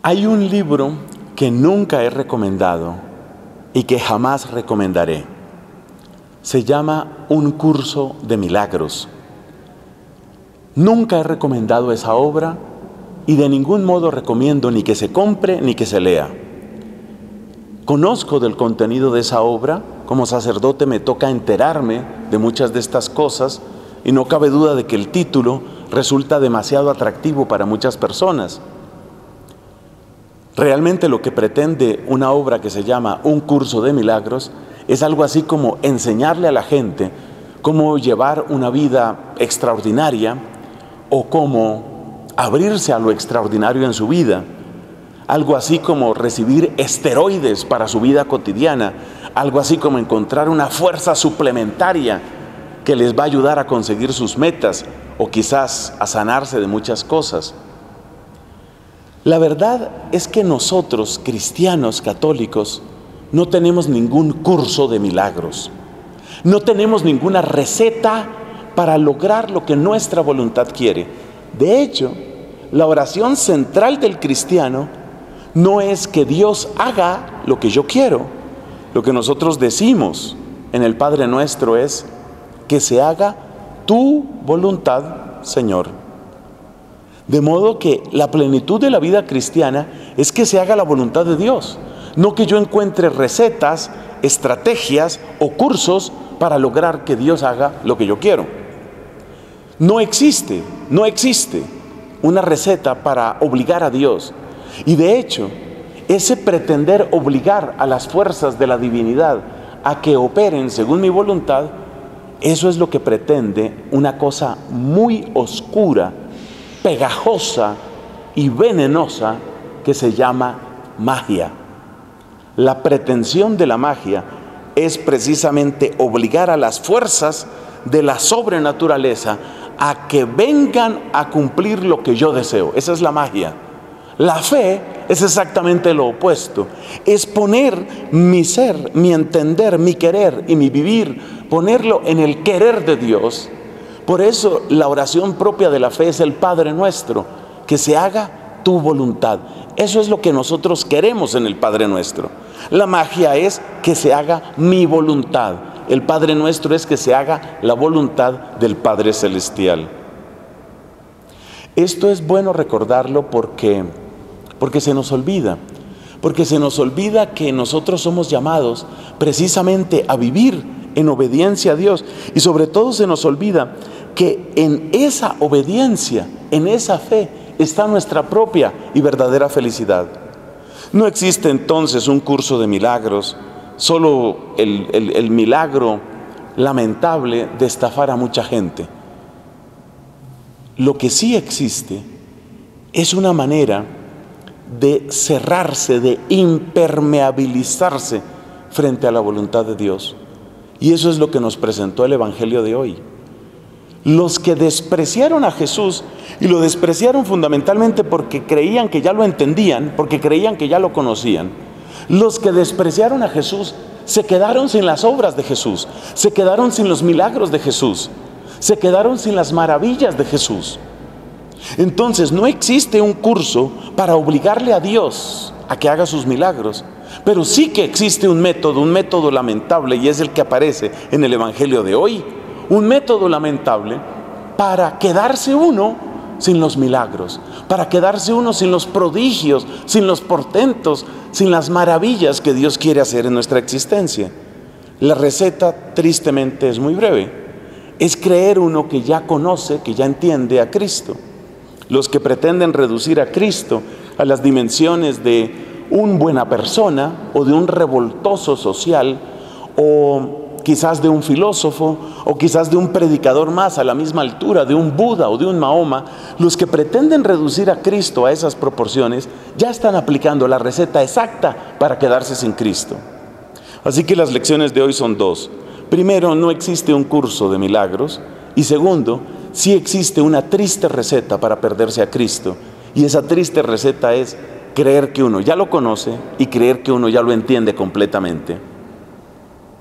Hay un libro que nunca he recomendado y que jamás recomendaré. Se llama Un curso de milagros. Nunca he recomendado esa obra y de ningún modo recomiendo ni que se compre ni que se lea. Conozco del contenido de esa obra. Como sacerdote me toca enterarme de muchas de estas cosas y no cabe duda de que el título resulta demasiado atractivo para muchas personas. Realmente lo que pretende una obra que se llama Un curso de milagros es algo así como enseñarle a la gente cómo llevar una vida extraordinaria o cómo abrirse a lo extraordinario en su vida. Algo así como recibir esteroides para su vida cotidiana. Algo así como encontrar una fuerza suplementaria que les va a ayudar a conseguir sus metas o quizás a sanarse de muchas cosas. La verdad es que nosotros, cristianos católicos, no tenemos ningún curso de milagros. No tenemos ninguna receta para lograr lo que nuestra voluntad quiere. De hecho, la oración central del cristiano no es que Dios haga lo que yo quiero. Lo que nosotros decimos en el Padre Nuestro es que se haga tu voluntad, Señor. De modo que la plenitud de la vida cristiana es que se haga la voluntad de Dios. No que yo encuentre recetas, estrategias o cursos para lograr que Dios haga lo que yo quiero. No existe una receta para obligar a Dios. Y de hecho, ese pretender obligar a las fuerzas de la divinidad a que operen según mi voluntad, eso es lo que pretende una cosa muy oscura, pegajosa y venenosa que se llama magia. La pretensión de la magia es precisamente obligar a las fuerzas de la sobrenaturaleza a que vengan a cumplir lo que yo deseo. Esa es la magia. La fe es exactamente lo opuesto. Es poner mi ser, mi entender, mi querer y mi vivir, ponerlo en el querer de Dios. Por eso la oración propia de la fe es el Padre Nuestro, que se haga tu voluntad. Eso es lo que nosotros queremos en el Padre Nuestro. La magia es que se haga mi voluntad. El Padre Nuestro es que se haga la voluntad del Padre Celestial. Esto es bueno recordarlo porque se nos olvida. Porque se nos olvida que nosotros somos llamados precisamente a vivir en obediencia a Dios. Y sobre todo se nos olvida que en esa obediencia, en esa fe, está nuestra propia y verdadera felicidad. No existe entonces un curso de milagros, solo el milagro lamentable de estafar a mucha gente. Lo que sí existe es una manera de cerrarse, de impermeabilizarse frente a la voluntad de Dios. Y eso es lo que nos presentó el Evangelio de hoy. Los que despreciaron a Jesús, y lo despreciaron fundamentalmente porque creían que ya lo entendían, porque creían que ya lo conocían. Los que despreciaron a Jesús se quedaron sin las obras de Jesús, se quedaron sin los milagros de Jesús, se quedaron sin las maravillas de Jesús. Entonces no existe un curso para obligarle a Dios a que haga sus milagros, pero sí que existe un método lamentable, y es el que aparece en el Evangelio de hoy. Un método lamentable para quedarse uno sin los milagros, para quedarse uno sin los prodigios, sin los portentos, sin las maravillas que Dios quiere hacer en nuestra existencia. La receta, tristemente, es muy breve. Es creer uno que ya conoce, que ya entiende a Cristo. Los que pretenden reducir a Cristo a las dimensiones de una buena persona o de un revoltoso social o quizás de un filósofo o quizás de un predicador más a la misma altura de un Buda o de un Mahoma, los que pretenden reducir a Cristo a esas proporciones ya están aplicando la receta exacta para quedarse sin Cristo. Así que las lecciones de hoy son dos. Primero, no existe un curso de milagros, y segundo, sí existe una triste receta para perderse a Cristo, y esa triste receta es creer que uno ya lo conoce y creer que uno ya lo entiende completamente.